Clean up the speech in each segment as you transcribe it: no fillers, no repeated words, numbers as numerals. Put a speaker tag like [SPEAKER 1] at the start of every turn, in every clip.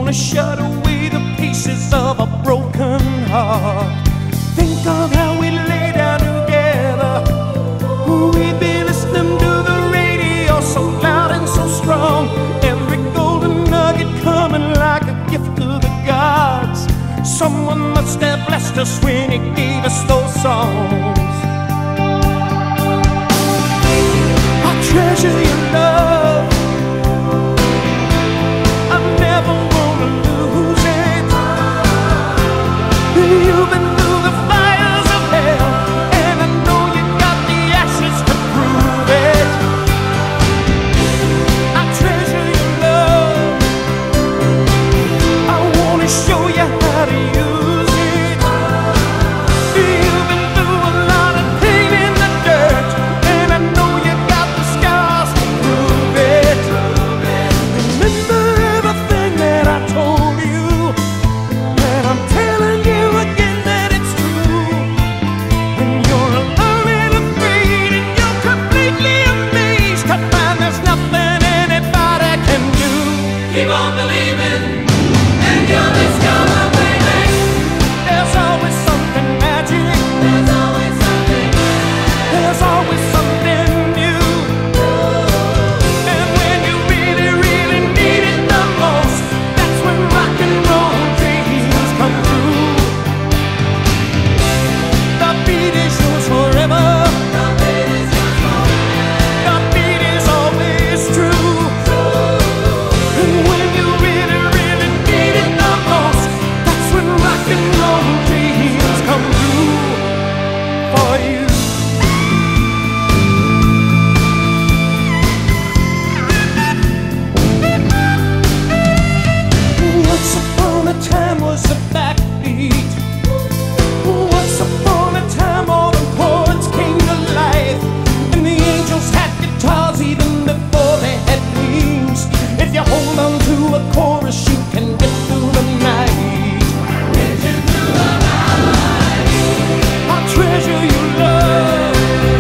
[SPEAKER 1] wanna shut away the pieces of a broken heart. Think of how we lay down together. We'd be listening to the radio so loud and so strong. Every golden nugget coming like a gift to the gods. Someone must have blessed us when he gave us those songs. I treasure your love. I never wanna lose it. You've been through the fires of hell, and I know you got the ashes to prove it. I treasure your love. I wanna show you how to use it. You've been through a lot of pain in the dirt, and I know you got the scars to prove it. Remember everything that I told you, and I'm telling you again that it's true. When you're alone and afraid and you're completely amazed to find there's nothing anybody can do,
[SPEAKER 2] Keep on believing, and you'll discover, baby.
[SPEAKER 1] there's always something magic.
[SPEAKER 2] There's always something.
[SPEAKER 1] There's always something new. And when you really, really need it the most, that's when rock and roll dreams come true. The beat is yours forever.
[SPEAKER 2] The beat is yours forever.
[SPEAKER 1] The beat is always true. And when you really, really need it the most, that's when rock and roll dreams come true for you. Once upon a time was a backbeat. Once upon a time all the chords came to life, and the angels had guitars even before they had wings. If you hold on to a chorus, you can get through the night. I treasure your love.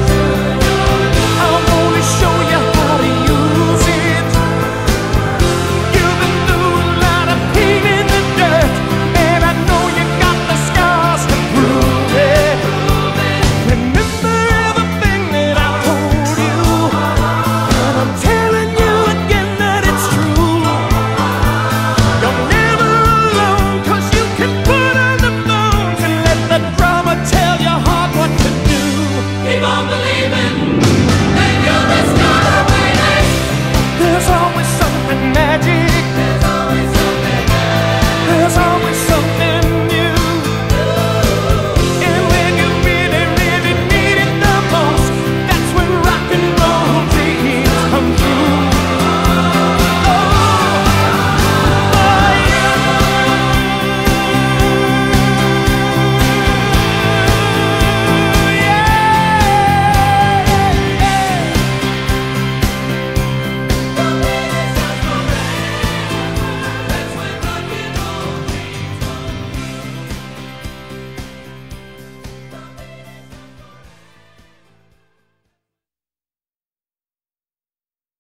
[SPEAKER 1] I wanna show you how to use it. You've been through a lot of pain in the dirt, and I know you got the scars to prove it. Remember everything that I told you, and I'm telling you again that it's true. You're never alone, 'cause you can put on the bones and let the drama tell your heart what to do.
[SPEAKER 2] Keep on believing,